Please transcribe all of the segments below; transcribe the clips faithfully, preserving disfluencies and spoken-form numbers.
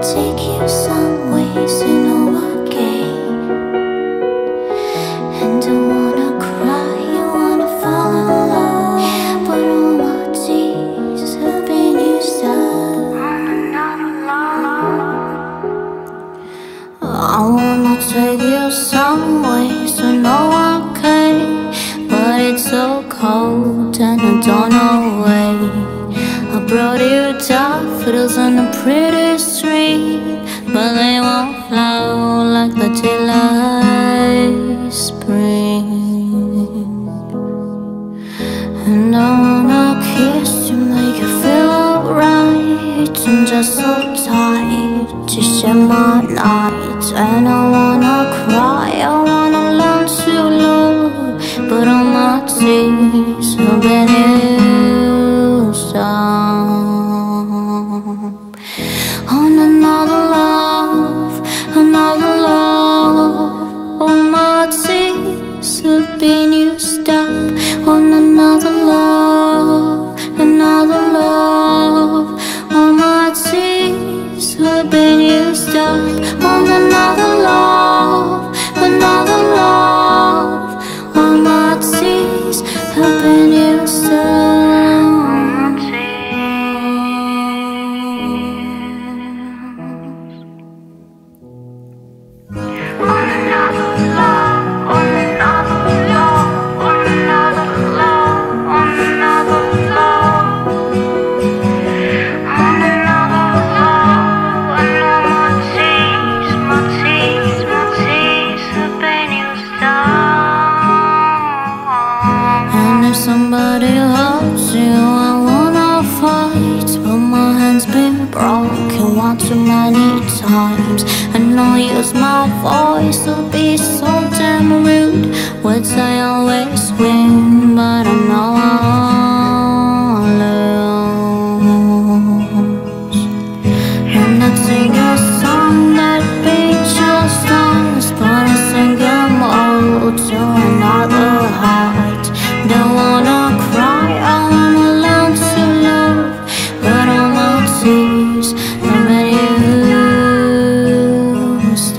take you some ways you know I gave. And I wanna cry, I wanna fall in love, but all my tears have been used up on another love. I wanna take you some ways you know I gave, but it's so cold and I don't know why. I brought you daffodils on a pretty street, but they won't flower like the daylight spring. And I wanna kiss you, make you feel alright. I'm just so tired to share my nights. And I wanna cry, I wanna learn to love, but all my tears have been used up on another love, another love. All my tears have been used up on another love, another love. All my tears have been used up on another love, another love. All my tears have been used up. Somebody loves you, I wanna fight, but my hand's been broken one too many times. And I'll use my voice to be so damn rude. Words I always win, but I know I'll lose. And I sing a song that beats your stars, but I sing them all to another heart. Don't wanna cry, I wanna learn to love, but all my tears have been used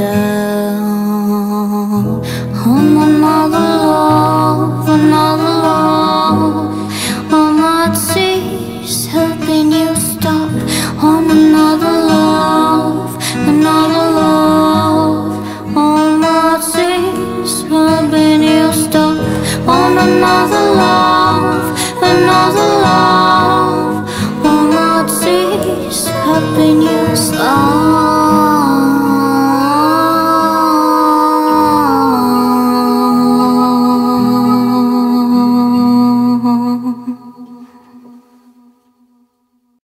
up on another love, another love. All my tears have been used up on another love, another love. All my tears have been used up on another love, another love. All my tears have been used up.